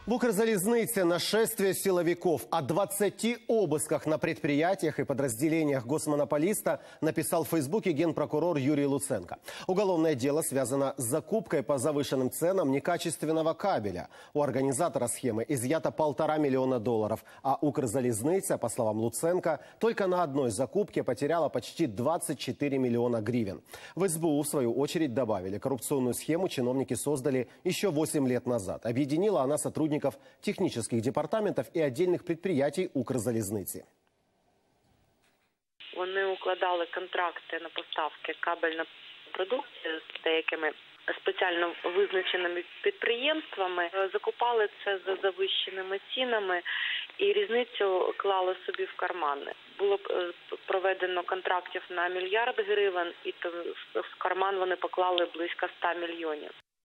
В Укрзалезнице нашествие силовиков. О 20 обысках на предприятиях и подразделениях госмонополиста написал в Фейсбуке генпрокурор Юрий Луценко. Уголовное дело связано с закупкой по завышенным ценам некачественного кабеля. У организатора схемы изъято $1,5 миллиона, а Укрзалезница, по словам Луценко, только на одной закупке потеряла почти 24 миллиона гривен. В СБУ, в свою очередь, добавили, коррупционную схему чиновники создали еще 8 лет назад. Объединила она сотрудников технических департаментів і отдельних підприємств Укрзалізниці. Вони укладали контракти на поставки кабельної продукції з деякими спеціально визначеними підприємствами, закупали це за завищеними цінами і різницю клали собі в кармани. Було проведено контрактів на $1 мільярд, і в карман вони поклали близько 100 мільйонів.